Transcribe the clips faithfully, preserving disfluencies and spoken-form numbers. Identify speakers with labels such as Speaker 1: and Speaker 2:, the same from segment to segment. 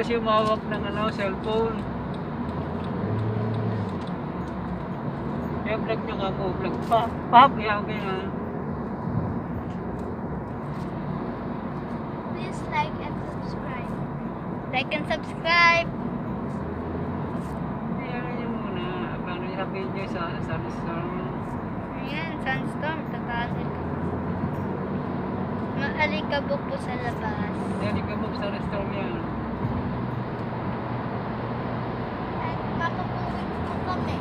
Speaker 1: kasi umawak ng ano, cellphone. Kaya vlog nyo nga mo, vlog pa. Pap, kaya ako ganyan.
Speaker 2: Please like and subscribe. Like and subscribe.
Speaker 1: Kaya nyo muna, paano nyo na video sa Sandstorm.
Speaker 2: Ayan, Sandstorm. Tatagin ka. Maalikabok po sa labas.
Speaker 1: Hindi ka mo sa Sandstorm yan.
Speaker 2: At papapuwit po kami.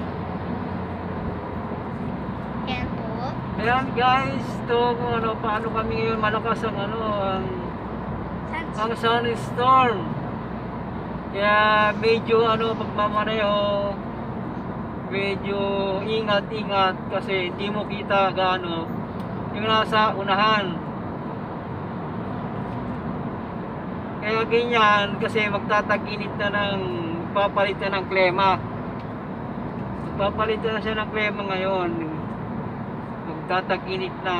Speaker 2: Yan po.
Speaker 1: Ayan guys, to kung ano, paano kami ngayon malakas ang ano, ang, ang Sandstorm. Kaya medyo ano, pagmamaneho, medyo ingat-ingat kasi hindi mo kita gaano yung nasa unahan. Kaya ganyan kasi magtatag-init na ng papalitan ng klema. Papalitan na siya ng klema ngayon. Magtatag-init na.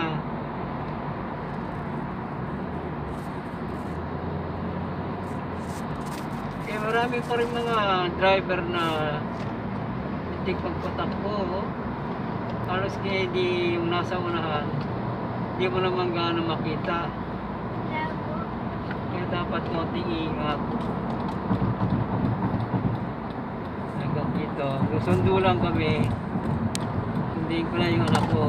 Speaker 1: Kaya marami pa rin mga driver na hindi pagpatakbo. Halos kaya di yung nasa unahan, hindi mo naman gaano makita. Kaya dapat konting ingat. Hanggang dito. Susundo lang kami. Sundiin ko na yung anak ko.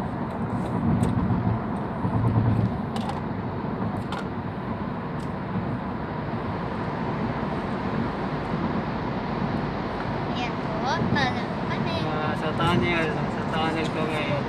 Speaker 2: Yan po. Tunnel. Panay.
Speaker 1: Uh, sa tunnel. Sa tunnel ko ngayon.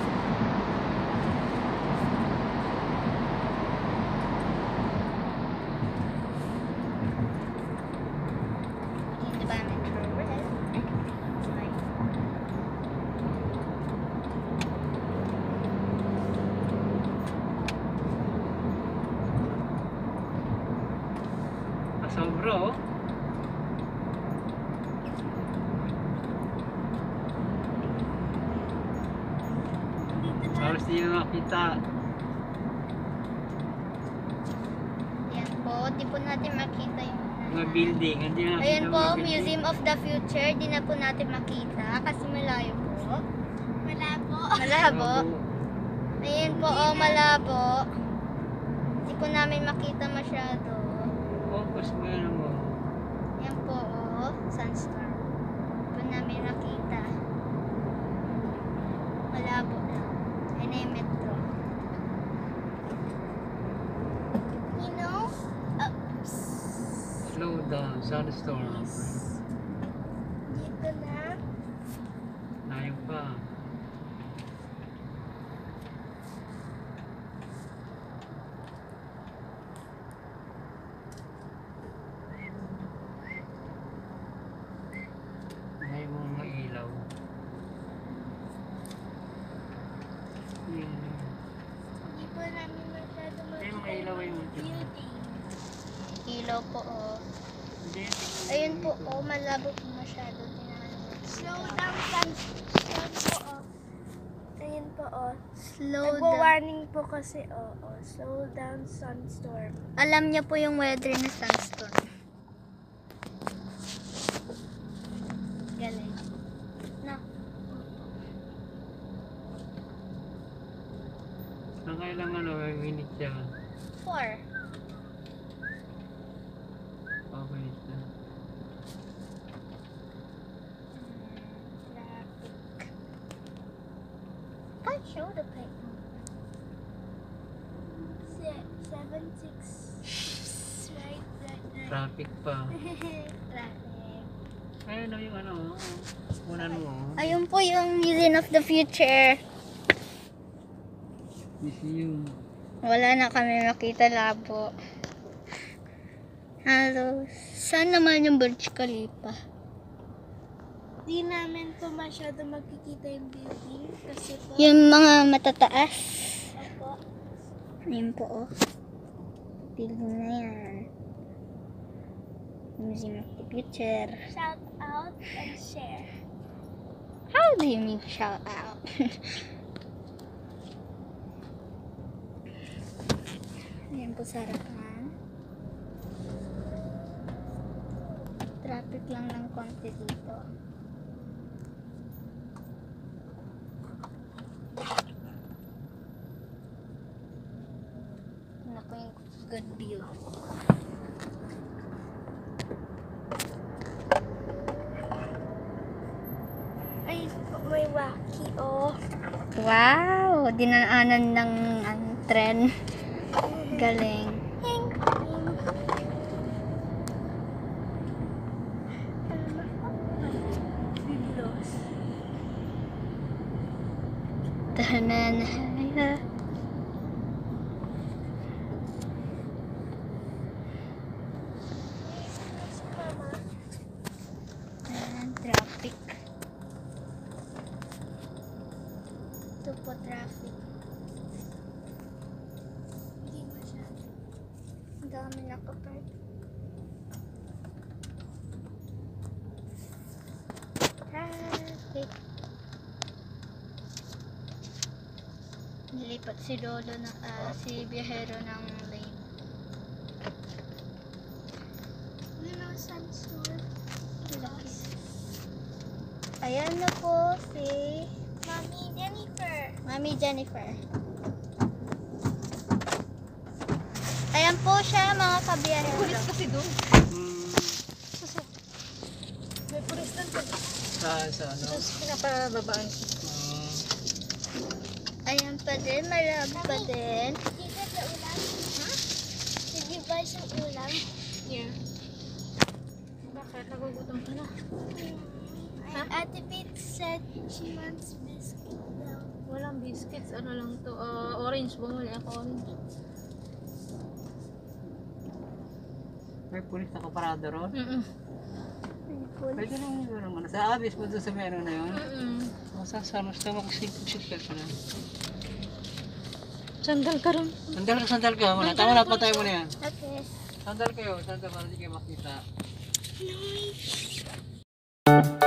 Speaker 1: Sobra oh. Halos di na makita.
Speaker 2: Yan po. Di po natin makita yung
Speaker 1: Mga building. Hindi na
Speaker 2: Ayan
Speaker 1: nakita
Speaker 2: po,
Speaker 1: mga building.
Speaker 2: Museum of the Future. Di na po natin makita kasi malayo po. Malabo. Malabo. Ayan po, oh, malabo. Di po namin makita masyado.
Speaker 1: Focus mo yan mo.
Speaker 2: Yan po, oh, Sandstorm. Di po namin makita. Malabo lang. Ayan na yung metro. You know, oops.
Speaker 1: Slow down. Sandstorm.
Speaker 2: Dito na.
Speaker 1: Ayaw pa. Ayaw mo mga ilaw. Hmm.
Speaker 2: Hindi po namin masyado
Speaker 1: Ayaw mga ilaw ay mo.
Speaker 2: Ilaw po, oh.
Speaker 1: Hindi.
Speaker 2: Ayun po, oh, malabo po masyado. Slow down, Sandstorm po, oh. Ayun po, oh. Slow down. Nagwa-warning po kasi, oh, oh. Slow down, Sandstorm. Alam niya po yung weather na Sandstorm. Galing. No.
Speaker 1: Nakailang ano, may minute siya.
Speaker 2: Four.
Speaker 1: Oh, minute na.
Speaker 2: Traffic. Can't show the plate. Seven, six. Right, right, right.
Speaker 1: Traffic pa.
Speaker 2: Traffic.
Speaker 1: Ayun o yung ano, unan mo.
Speaker 2: Ayun po yung Museum of the Future.
Speaker 1: Museum.
Speaker 2: Wala na kami makita, labo. Hello. Saan naman yung Burj Khalifa? Di namin po masyado makikita yung building kasi po... Yung mga matataas. Opo. Ayun po, oh. Building na yan. Museum of the Future. Shout out and share. How do you mean shout out? Ayan po sa harapan. Traffic lang ng konti dito. Ano po yung good view. Ay, may wacky, oh. Wow! Dinaanan ng ang tren. Galing. Tahanan. Ayan, traffic. Ito po traffic. Hindi masyado. Ang dami nakapark. Traffic. Nilipat si Lolo na ah, si biyahero ng lane. Ano Sandstorm? Laki. Ayan na po si Mami Jennifer. Mami Jennifer. Ayan po siya mga kabiyahero.
Speaker 3: Pulis kasi doon.
Speaker 1: Hmm.
Speaker 3: May pulis doon.
Speaker 1: Sa, sa ano?
Speaker 3: Tapos pinapababaan.
Speaker 1: Ah,
Speaker 2: Ayan pa din, marami pa din. Did you buy ulam? Ha? Did you buy some ulam?
Speaker 3: Yeah. Bakit? Nagugutom ka na.
Speaker 2: Huh? Ate Pete said she wants biscuit daw.
Speaker 3: Walang biscuits. Ano lang to? Uh, orange. Bumuli ako orange.
Speaker 1: may pulis na kaparado ron.
Speaker 3: Mm-mm.
Speaker 1: Pwede lang yun naman. Sa abis mo doon sa meron na yun.
Speaker 3: Mm-mm.
Speaker 1: Masasama sa mag-sikil ka na.
Speaker 3: Sandal ka ron.
Speaker 1: Sandal ka, sandal ka. Wala. Tama na, patay mo na yan.
Speaker 2: Okay.
Speaker 1: Sandal kayo, sandal para hindi kayo makita.
Speaker 2: No.